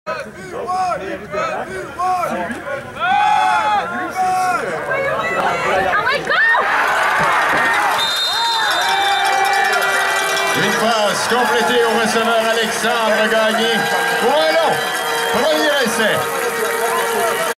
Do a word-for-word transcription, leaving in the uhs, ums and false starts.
Une passe complétée au receveur Alexandre Gagné pour un long premier essai.